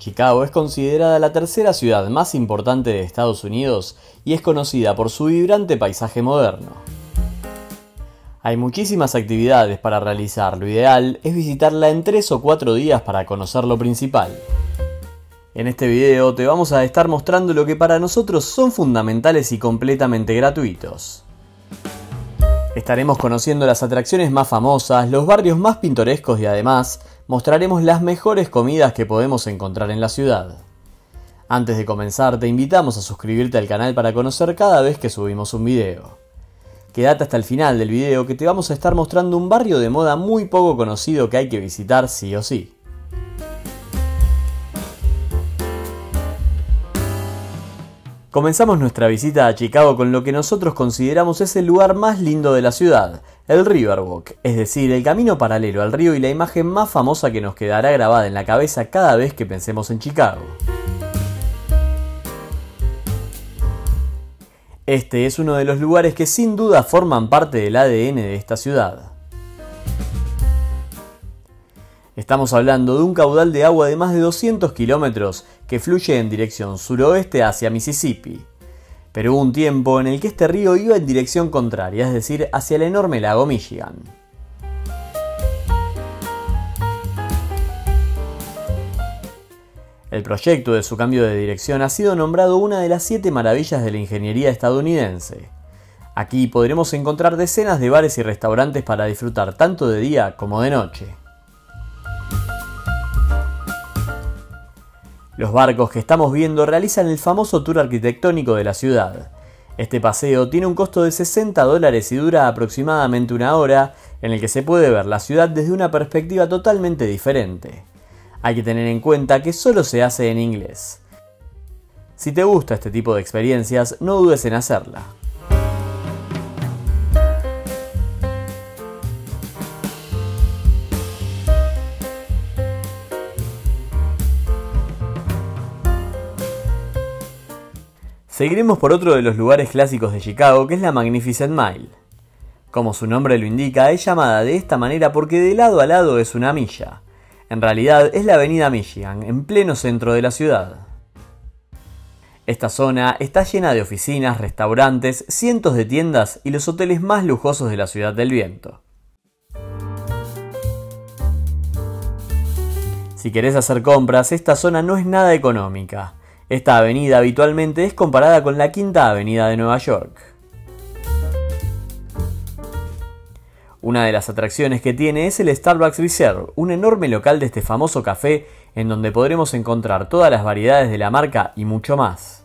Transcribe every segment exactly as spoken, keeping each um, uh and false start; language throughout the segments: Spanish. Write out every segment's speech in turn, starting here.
Chicago es considerada la tercera ciudad más importante de Estados Unidos y es conocida por su vibrante paisaje moderno. Hay muchísimas actividades para realizar, lo ideal es visitarla en tres o cuatro días para conocer lo principal. En este video te vamos a estar mostrando lo que para nosotros son fundamentales y completamente gratuitos. Estaremos conociendo las atracciones más famosas, los barrios más pintorescos y además mostraremos las mejores comidas que podemos encontrar en la ciudad. Antes de comenzar te invitamos a suscribirte al canal para conocer cada vez que subimos un video. Quédate hasta el final del video que te vamos a estar mostrando un barrio de moda muy poco conocido que hay que visitar sí o sí. Comenzamos nuestra visita a Chicago con lo que nosotros consideramos es el lugar más lindo de la ciudad, el Riverwalk, es decir, el camino paralelo al río y la imagen más famosa que nos quedará grabada en la cabeza cada vez que pensemos en Chicago. Este es uno de los lugares que sin duda forman parte del A D N de esta ciudad. Estamos hablando de un caudal de agua de más de doscientos kilómetros que fluye en dirección suroeste hacia Mississippi. Pero hubo un tiempo en el que este río iba en dirección contraria, es decir, hacia el enorme lago Michigan. El proyecto de su cambio de dirección ha sido nombrado una de las siete maravillas de la ingeniería estadounidense. Aquí podremos encontrar decenas de bares y restaurantes para disfrutar tanto de día como de noche. Los barcos que estamos viendo realizan el famoso tour arquitectónico de la ciudad. Este paseo tiene un costo de sesenta dólares y dura aproximadamente una hora, en el que se puede ver la ciudad desde una perspectiva totalmente diferente. Hay que tener en cuenta que solo se hace en inglés. Si te gusta este tipo de experiencias, no dudes en hacerla. Seguiremos por otro de los lugares clásicos de Chicago, que es la Magnificent Mile. Como su nombre lo indica, es llamada de esta manera porque de lado a lado es una milla. En realidad es la avenida Michigan, en pleno centro de la ciudad. Esta zona está llena de oficinas, restaurantes, cientos de tiendas y los hoteles más lujosos de la Ciudad del Viento. Si querés hacer compras, esta zona no es nada económica. Esta avenida habitualmente es comparada con la Quinta Avenida de Nueva York. Una de las atracciones que tiene es el Starbucks Reserve, un enorme local de este famoso café en donde podremos encontrar todas las variedades de la marca y mucho más.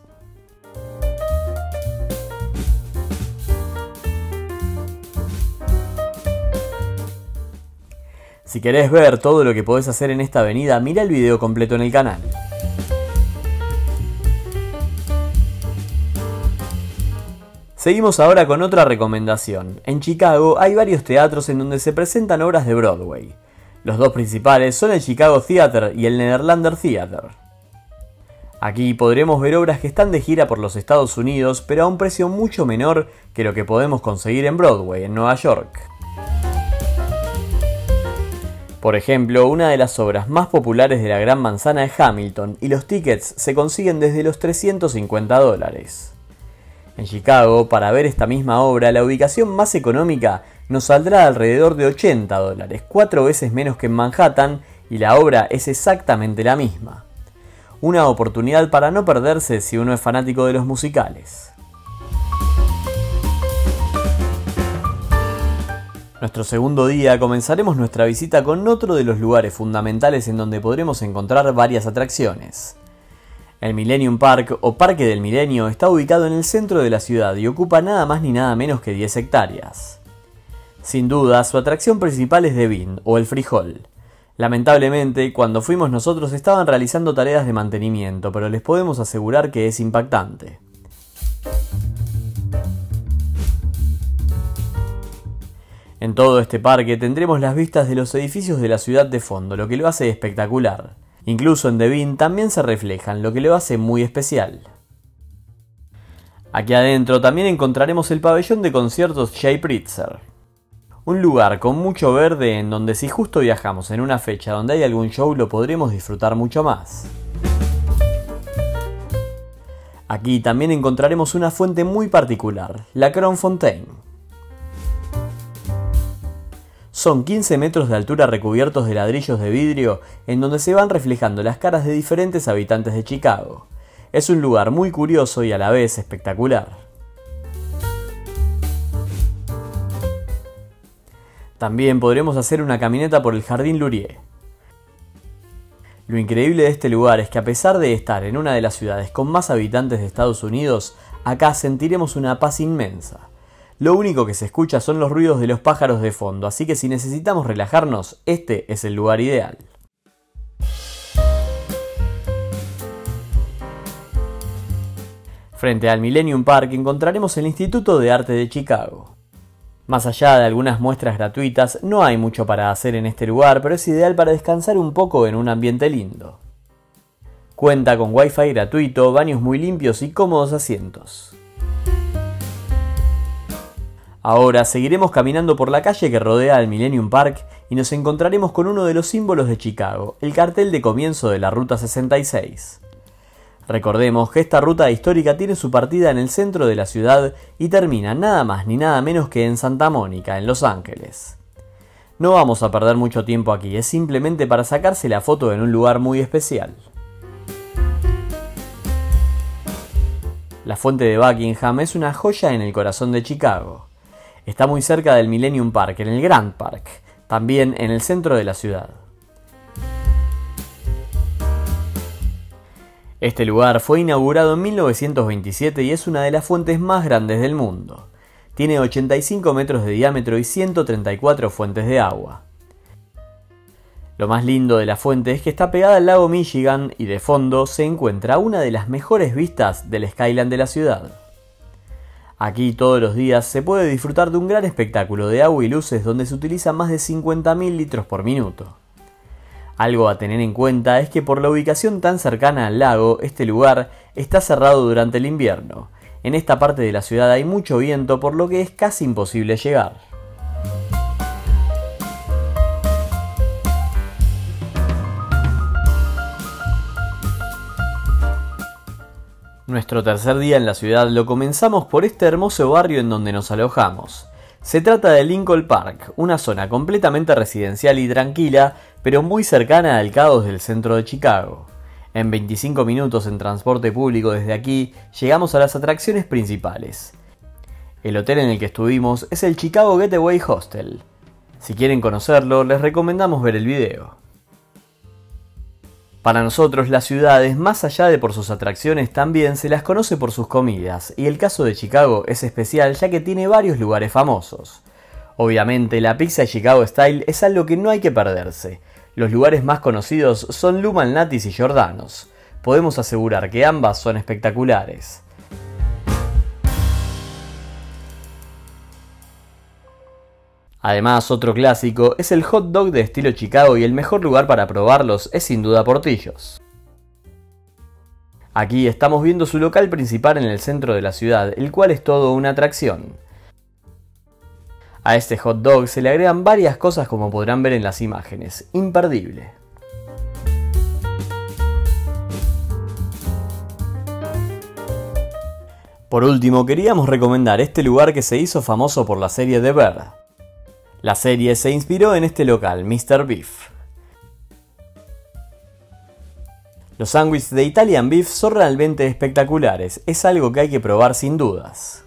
Si querés ver todo lo que podés hacer en esta avenida, mira el video completo en el canal. Seguimos ahora con otra recomendación. En Chicago hay varios teatros en donde se presentan obras de Broadway. Los dos principales son el Chicago Theatre y el Nederlander Theatre. Aquí podremos ver obras que están de gira por los Estados Unidos, pero a un precio mucho menor que lo que podemos conseguir en Broadway, en Nueva York. Por ejemplo, una de las obras más populares de la Gran Manzana es Hamilton, y los tickets se consiguen desde los trescientos cincuenta dólares. En Chicago, para ver esta misma obra, la ubicación más económica nos saldrá alrededor de ochenta dólares, cuatro veces menos que en Manhattan, y la obra es exactamente la misma. Una oportunidad para no perderse si uno es fanático de los musicales. Nuestro segundo día comenzaremos nuestra visita con otro de los lugares fundamentales en donde podremos encontrar varias atracciones. El Millennium Park, o Parque del Milenio, está ubicado en el centro de la ciudad y ocupa nada más ni nada menos que diez hectáreas. Sin duda, su atracción principal es The Bean, o el frijol. Lamentablemente, cuando fuimos nosotros estaban realizando tareas de mantenimiento, pero les podemos asegurar que es impactante. En todo este parque tendremos las vistas de los edificios de la ciudad de fondo, lo que lo hace espectacular. Incluso en The Bean también se reflejan, lo que lo hace muy especial. Aquí adentro también encontraremos el pabellón de conciertos Jay Pritzker. Un lugar con mucho verde en donde si justo viajamos en una fecha donde hay algún show lo podremos disfrutar mucho más. Aquí también encontraremos una fuente muy particular, la Crown Fontaine. Son quince metros de altura recubiertos de ladrillos de vidrio en donde se van reflejando las caras de diferentes habitantes de Chicago. Es un lugar muy curioso y a la vez espectacular. También podremos hacer una caminata por el Jardín Laurier. Lo increíble de este lugar es que a pesar de estar en una de las ciudades con más habitantes de Estados Unidos, acá sentiremos una paz inmensa. Lo único que se escucha son los ruidos de los pájaros de fondo, así que si necesitamos relajarnos, este es el lugar ideal. Frente al Millennium Park encontraremos el Instituto de Arte de Chicago. Más allá de algunas muestras gratuitas, no hay mucho para hacer en este lugar, pero es ideal para descansar un poco en un ambiente lindo. Cuenta con wifi gratuito, baños muy limpios y cómodos asientos. Ahora seguiremos caminando por la calle que rodea al Millennium Park y nos encontraremos con uno de los símbolos de Chicago, el cartel de comienzo de la Ruta sesenta y seis. Recordemos que esta ruta histórica tiene su partida en el centro de la ciudad y termina nada más ni nada menos que en Santa Mónica, en Los Ángeles. No vamos a perder mucho tiempo aquí, es simplemente para sacarse la foto en un lugar muy especial. La fuente de Buckingham es una joya en el corazón de Chicago. Está muy cerca del Millennium Park, en el Grand Park, también en el centro de la ciudad. Este lugar fue inaugurado en mil novecientos veintisiete y es una de las fuentes más grandes del mundo. Tiene ochenta y cinco metros de diámetro y ciento treinta y cuatro fuentes de agua. Lo más lindo de la fuente es que está pegada al lago Michigan y de fondo se encuentra una de las mejores vistas del skyline de la ciudad. Aquí todos los días se puede disfrutar de un gran espectáculo de agua y luces donde se utilizan más de cincuenta mil litros por minuto. Algo a tener en cuenta es que por la ubicación tan cercana al lago, este lugar está cerrado durante el invierno. En esta parte de la ciudad hay mucho viento, por lo que es casi imposible llegar. Nuestro tercer día en la ciudad lo comenzamos por este hermoso barrio en donde nos alojamos. Se trata de Lincoln Park, una zona completamente residencial y tranquila, pero muy cercana al caos del centro de Chicago. En veinticinco minutos en transporte público desde aquí, llegamos a las atracciones principales. El hotel en el que estuvimos es el Chicago Getaway Hostel. Si quieren conocerlo, les recomendamos ver el video. Para nosotros las ciudades, más allá de por sus atracciones, también se las conoce por sus comidas, y el caso de Chicago es especial ya que tiene varios lugares famosos. Obviamente la pizza Chicago Style es algo que no hay que perderse. Los lugares más conocidos son Lou Malnati's y Giordano's. Podemos asegurar que ambas son espectaculares. Además, otro clásico es el hot dog de estilo Chicago y el mejor lugar para probarlos es sin duda Portillo's. Aquí estamos viendo su local principal en el centro de la ciudad, el cual es todo una atracción. A este hot dog se le agregan varias cosas como podrán ver en las imágenes, imperdible. Por último, queríamos recomendar este lugar que se hizo famoso por la serie The Bear. La serie se inspiró en este local, mister Beef. Los sándwiches de Italian Beef son realmente espectaculares, es algo que hay que probar sin dudas.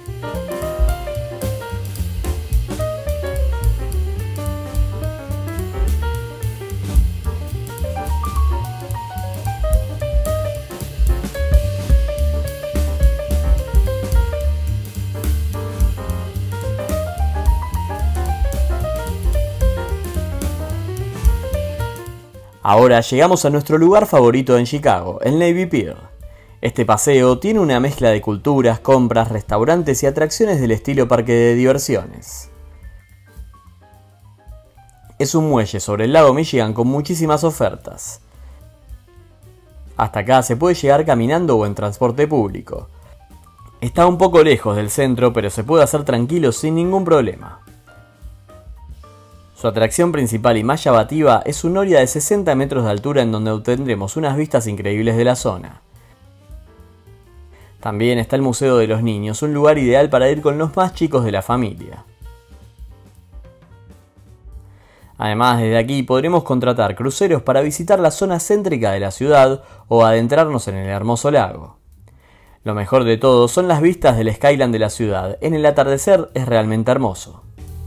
Ahora llegamos a nuestro lugar favorito en Chicago, el Navy Pier. Este paseo tiene una mezcla de culturas, compras, restaurantes y atracciones del estilo parque de diversiones. Es un muelle sobre el lago Michigan con muchísimas ofertas. Hasta acá se puede llegar caminando o en transporte público. Está un poco lejos del centro, pero se puede hacer tranquilo sin ningún problema. Su atracción principal y más llamativa es un noria de sesenta metros de altura en donde obtendremos unas vistas increíbles de la zona. También está el Museo de los Niños, un lugar ideal para ir con los más chicos de la familia. Además, desde aquí podremos contratar cruceros para visitar la zona céntrica de la ciudad o adentrarnos en el hermoso lago. Lo mejor de todo son las vistas del skyline de la ciudad. En el atardecer es realmente hermoso.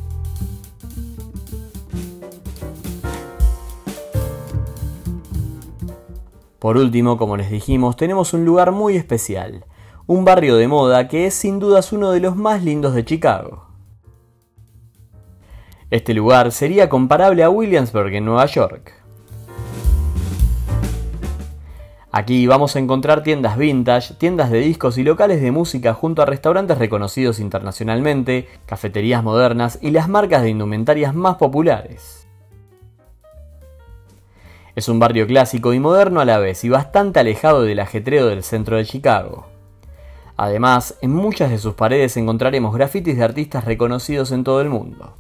Por último, como les dijimos, tenemos un lugar muy especial, un barrio de moda que es sin dudas uno de los más lindos de Chicago. Este lugar sería comparable a Williamsburg en Nueva York. Aquí vamos a encontrar tiendas vintage, tiendas de discos y locales de música junto a restaurantes reconocidos internacionalmente, cafeterías modernas y las marcas de indumentarias más populares. Es un barrio clásico y moderno a la vez y bastante alejado del ajetreo del centro de Chicago. Además, en muchas de sus paredes encontraremos grafitis de artistas reconocidos en todo el mundo.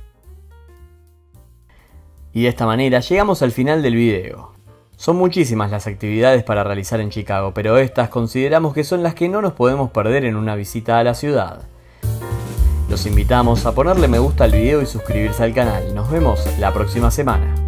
Y de esta manera llegamos al final del video. Son muchísimas las actividades para realizar en Chicago, pero estas consideramos que son las que no nos podemos perder en una visita a la ciudad. Los invitamos a ponerle me gusta al video y suscribirse al canal. Nos vemos la próxima semana.